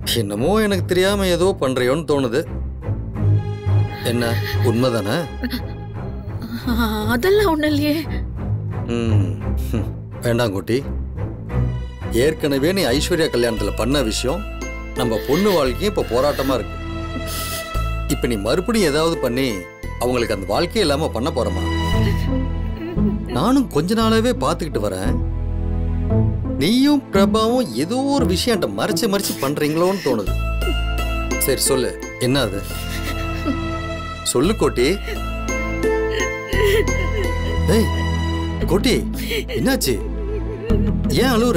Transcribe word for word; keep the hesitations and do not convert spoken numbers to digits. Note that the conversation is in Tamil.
என்னமோ எனக்கு தெரியாம ஏதோ பண்றியோன்னு தோணுது. என்ன உண்மைதானே? அதெல்லாம் ஒண்ணு இல்லையே. ம் வேண்டாம் குட்டி. ஏற்கனவே நீ ஐஸ்வர்யா கல்யாணத்துல பண்ண விஷயம் நம்ம பொண்ணு வாழ்க்கையும் இப்ப போராட்டமா இருக்கு. இப்ப நீ மறுபடியும் ஏதாவது பண்ணி அவங்களுக்கு அந்த வாழ்க்கையே இல்லாம பண்ண போறமா? நானும் கொஞ்ச நாளாவே பாத்துக்கிட்டு வரேன். நீயும் பிரபாவும் ஏதோ ஒரு விஷயம் மறைச்சு மறைச்சு பண்றீங்களோன்னு தோணுது. சரி சொல்லு, என்ன அது? சொல்லு கோட்டி. ஏய் கோட்டி, என்னாச்சு? ஏன் அழுவுற?